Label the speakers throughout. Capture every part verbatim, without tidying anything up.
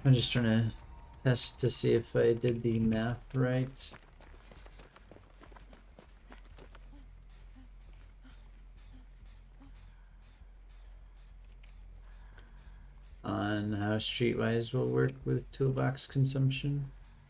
Speaker 1: I'm just trying to test to see if I did the math right. On how Streetwise will work with toolbox consumption.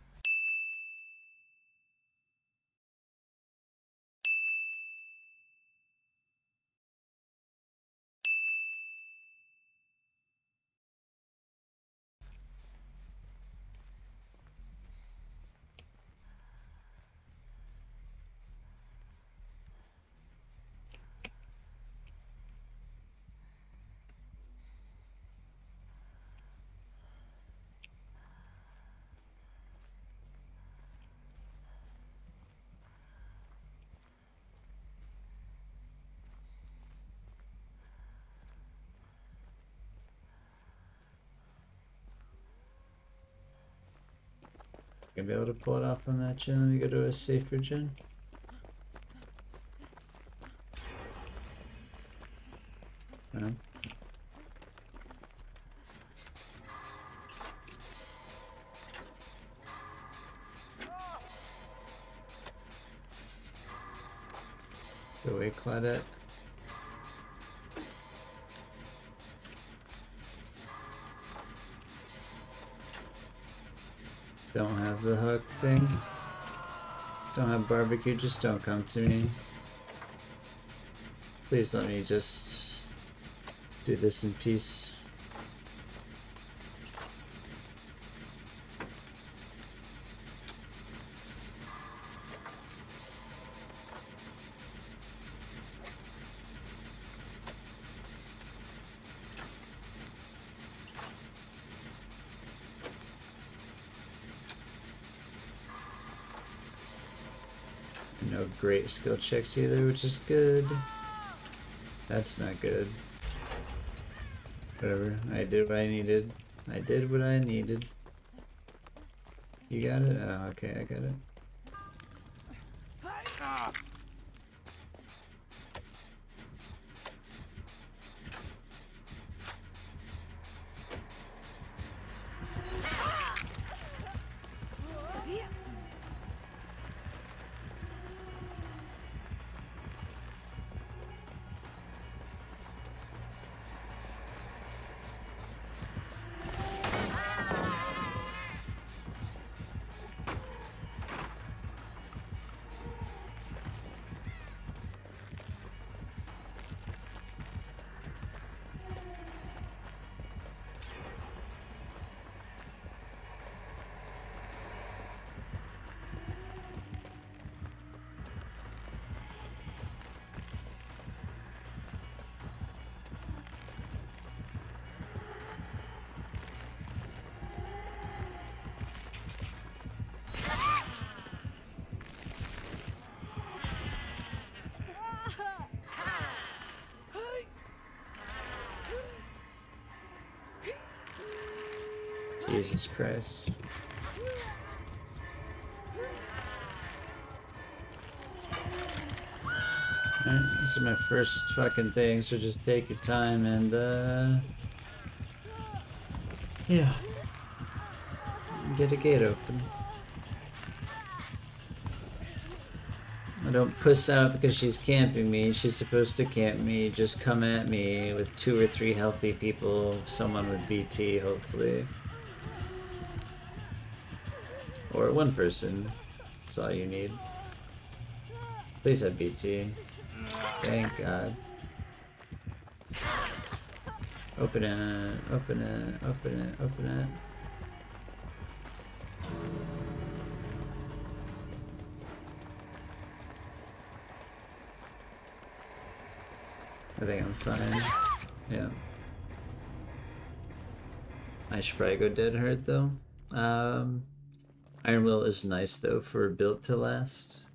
Speaker 1: Gonna be able to pull it off on that gen. Let me go to a safer gen. No. Go away, Claudette. Don't have the hook thing. Don't have barbecue, just don't come to me. Please let me just do this in peace. No great skill checks either, which is good. That's not good. Whatever, I did what I needed. I did what I needed. You got it? Oh, okay, I got it. Jesus Christ. Alright, this is my first fucking thing, so just take your time and, uh... yeah. Get a gate open. I don't puss out because she's camping me. She's supposed to camp me. Just come at me with two or three healthy people. Someone with B T, hopefully. Or one person. That's all you need. Please have B T. Thank God. Open it, open it, open it, open it. I think I'm fine. Yeah. I should probably go dead hard though. Um, Iron Will is nice though for built to last.